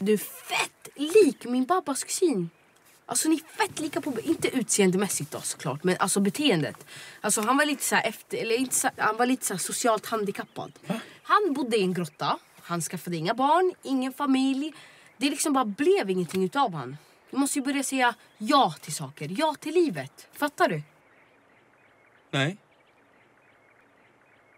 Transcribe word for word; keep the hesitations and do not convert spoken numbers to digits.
Du är fett lik min pappas kusin. Alltså ni är fett lika på, inte utseendemässigt då såklart, men alltså beteendet. Alltså han var lite så här efter, eller inte så, han var lite så här socialt handikappad. Va? Han bodde i en grotta, han skaffade inga barn, ingen familj. Det liksom bara blev ingenting utav han. Du måste ju börja säga ja till saker, ja till livet. Fattar du? Nej.